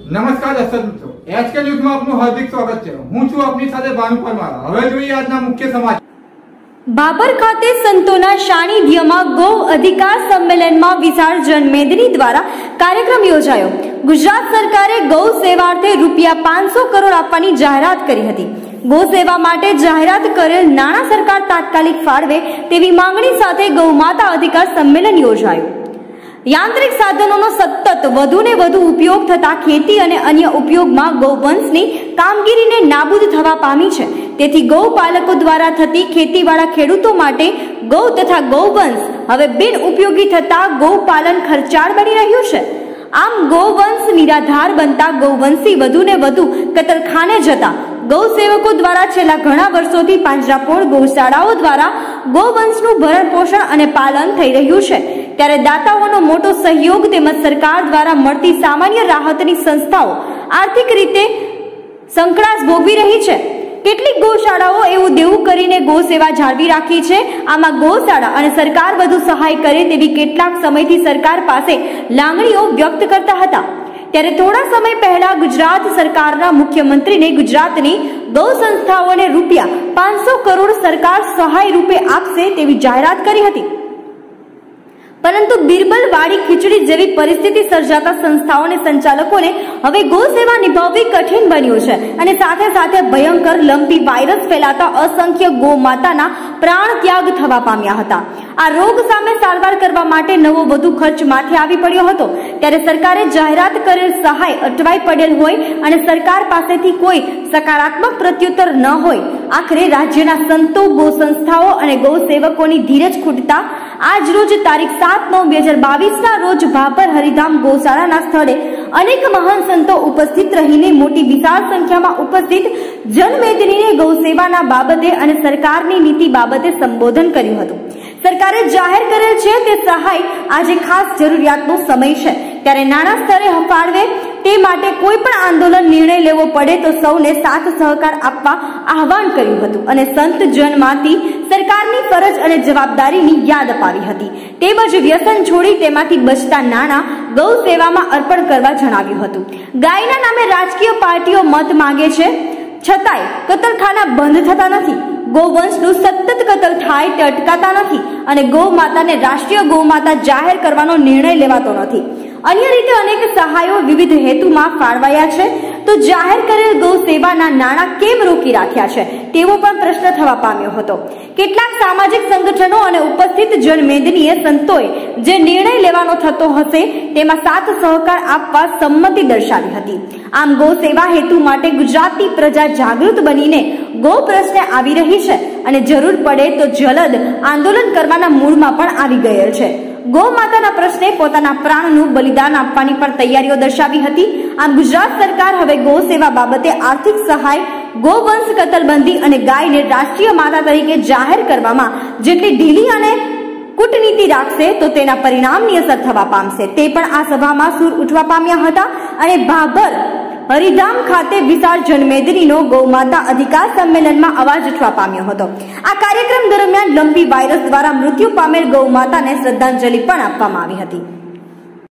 નમસ્કાર દર્શક મિત્રો, એચકે ન્યૂઝમાં આપનું હાર્દિક સ્વાગત છે। હું છું આપની સાથે ભાનુ પરમાર। હવે જોઈએ આજના મુખ્ય સમાચાર। બાબર ખાતે સંતોના સાનિધ્યમાં ગૌ અધિકાર સંમેલનમાં વિશાળ જનમેદની દ્વારા કાર્યક્રમ યોજાયો। ગુજરાત સરકારે ગૌ સેવાર્થે ₹500 કરોડ આપવાની જાહેરાત કરી હતી। ગૌ સેવા માટે જાહેરાત કરેલ નાણાં સરકાર તાત્કાલિક ફાળવે તેવી માંગણી સાથે ગૌ માતા અધિકાર સંમેલન યોજાયું। યાંત્રિક સાધનોનો સતત વધુને વધુ ઉપયોગ થતા ખેતી અને અન્ય ઉપયોગમાં ગૌવંશની કામગીરીને નાબૂદ થવા પામી છે। તેથી ગૌપાલકો દ્વારા થતી ખેતીવાળા ખેડૂતો માટે ગૌ તથા ગૌવંશ હવે બિન ઉપયોગી થતા ગૌપાલન ખર્ચાળ બની રહ્યું છે। આમ ગૌવંશ નિરાધાર બનતા ગૌવંશી વધુને વધુ કતલખાને જતા ગૌ સેવકો દ્વારા છેલ્લા ઘણા વર્ષોથી પાંજરાપોળ ગૌશાળાઓ દ્વારા ગૌવંશનું ભરણ પોષણ અને પાલન થઈ રહ્યું છે। ત્યારે દાતાઓનો મોટો સહયોગ તેમજ સરકાર દ્વારા મળતી સામાન્ય રાહતની સંસ્થાઓ આર્થિક રીતે સંકળાશ ભોગવી રહી છે। કેટલીક ગૌશાળાઓ એવું દેવું કરીને ગૌ સેવા જાળવી રાખી છે। આમાં ગૌશાળા અને સરકાર વધુ સહાય કરે તેવી કેટલાક સમયથી સરકાર પાસે લાગણીઓ વ્યક્ત કરતા હતા। ત્યારે થોડા સમય પહેલા ગુજરાત સરકારના મુખ્યમંત્રીને ગુજરાતની ગૌ સંસ્થાઓને ₹500 કરોડ સરકાર સહાય રૂપે આપશે તેવી જાહેરાત કરી હતી, પરંતુ બિરબલ વાડી ખીચડી જેવી પરિસ્થિતિ સર્જાતા સંસ્થાઓને સંચાલકોને હવે ગૌ સેવા નિભાવવી કઠિન બન્યું છે અને સાથે સાથે ભયંકર લંપી વાયરસ ફેલાતા અસંખ્ય ગૌ માતાના પ્રાણ ત્યાગ થવા પામ્યા હતા। આ રોગ સામે સારવાર કરવા માટે નવો વધુ ખર્ચ માથે આવી પડ્યો હતો। ત્યારે સરકારે જાહેરાત કરેલ સહાય અટવાઈ પડેલ હોય અને સરકાર પાસેથી કોઈ સકારાત્મક પ્રત્યુત્તર ન હોય, આખરે રાજ્યના સંતો, ગૌ સંસ્થાઓ અને ગૌ સેવકોની ધીરજ ખૂટતા આજ રોજ તારીખ 7/9/2022 રોજ ભાભર હરિધામ ગૌશાળાના સ્થળે અનેક મહાન સંતો ઉપસ્થિત રહીને મોટી વિશાળ સંખ્યામાં ઉપસ્થિત જનમેદનીને ગૌ સેવાના બાબતે અને સરકારની નીતિ બાબતે સંબોધન કર્યું હતું। સરકારે જાહેર કરેલ છે તે સહાય આજે ખાસ જરૂરિયાતનો સમય છે, ત્યારે નાણાં સ્તરે ફાળવે તે માટે કોઈ પણ આંદોલન નિર્ણય લેવો પડે તો સૌને સાથ સહકાર આપવા આહવાન કર્યું હતું અને સંત જનમાંથી સરકારની ફરજ અને જવાબદારીની યાદ અપાવી હતી। તેમજ વ્યસન છોડી તેમાંથી બચતા નાણાં ગૌ સેવામાં અર્પણ કરવા જણાવ્યું હતું। ગાયના નામે રાજકીય પાર્ટીઓ મત માંગે છે, છતાંય કતલખાના બંધ થતા નથી। ગૌવંશનું સતત કતલ થાય તે અટકાતા નથી અને ગૌ માતાને રાષ્ટ્રીય ગૌ માતા જાહેર કરવાનો નિર્ણય લેવાતો નથી। અન્ય રીતે અનેક સહાયો વિવિધ હેતુમાં ફાળવાયા છે, તો જાહેર કરેલ ગૌ સેવાના નાણાં કેમ રોકી રાખ્યા છે તેવો પણ પ્રશ્ન થવા પામ્યો હતો। કેટલાક સામાજિક સંગઠનો અને ઉપસ્થિત જનમેદનીએ સંતોએ જે નિર્ણય લેવાનો થતો હશે તેમાં સાથ સહકાર આપવા સંમતિ દર્શાવી હતી। આમ ગૌ સેવા હેતુ માટે ગુજરાતની પ્રજા જાગૃત બનીને ગૌ પ્રશ્ને આવી રહી છે અને જરૂર પડે તો જલદ આંદોલન કરવાના મૂળમાં પણ આવી ગયેલ છે। ગૌ માતાના પ્રશ્ને પોતાના પ્રાણનું બલિદાન આપવાની પણ તૈયારીઓ દર્શાવી હતી। આમ ગુજરાત સરકાર હવે ગૌ સેવા બાબતે આર્થિક સહાય, ગૌવંશ કતલબંધી અને ગાયને રાષ્ટ્રીય માતા તરીકે જાહેર કરવામાં જેટલી ઢીલી અને કૂટનીતિ રાખશે તો તેના પરિણામની અસર થવા પામશે। તે પણ આ સભામાં સૂર ઉઠવા પામ્યા હતા અને ભાભર હરિધામ ખાતે વિશાળ જનમેદનીનો ગૌ માતા અધિકાર સંમેલનમાં અવાજ ઉઠવા પામ્યો હતો। આ કાર્યક્રમ દરમિયાન લંપી વાયરસ દ્વારા મૃત્યુ પામેલ ગૌ માતાને શ્રદ્ધાંજલિ પણ આપવામાં આવી હતી।